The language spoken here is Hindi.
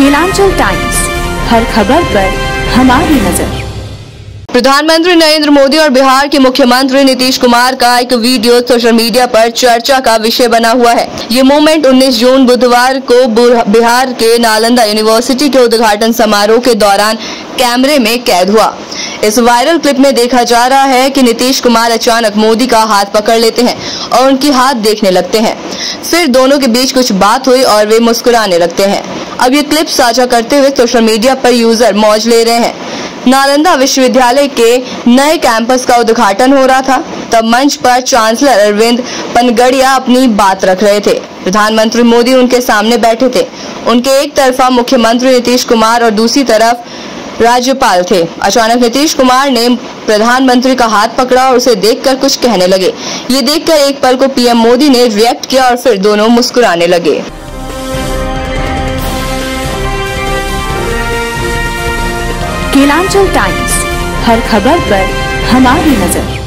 केलांचल टाइम्स, हर खबर पर हमारी नजर। प्रधानमंत्री नरेंद्र मोदी और बिहार के मुख्यमंत्री नीतीश कुमार का एक वीडियो सोशल मीडिया पर चर्चा का विषय बना हुआ है। ये मोमेंट 19 जून बुधवार को बिहार के नालंदा यूनिवर्सिटी के उद्घाटन समारोह के दौरान कैमरे में कैद हुआ। इस वायरल क्लिप में देखा जा रहा है कि नीतीश कुमार अचानक मोदी का हाथ पकड़ लेते हैं और उनकी हाथ देखने लगते हैं। फिर दोनों के बीच कुछ बात हुई और वे मुस्कुराने लगते हैं। अब ये क्लिप साझा करते हुए सोशल मीडिया पर यूजर मौज ले रहे हैं। नालंदा विश्वविद्यालय के नए कैंपस का उद्घाटन हो रहा था। तब मंच पर चांसलर अरविंद पनगड़िया अपनी बात रख रहे थे। प्रधानमंत्री मोदी उनके सामने बैठे थे। उनके एक तरफा मुख्यमंत्री नीतीश कुमार और दूसरी तरफ राज्यपाल थे। अचानक नीतीश कुमार ने प्रधानमंत्री का हाथ पकड़ा और उसे देखकर कुछ कहने लगे। ये देखकर एक पल को पीएम मोदी ने रिएक्ट किया और फिर दोनों मुस्कुराने लगे। केलांचल टाइम्स, हर खबर पर हमारी नजर।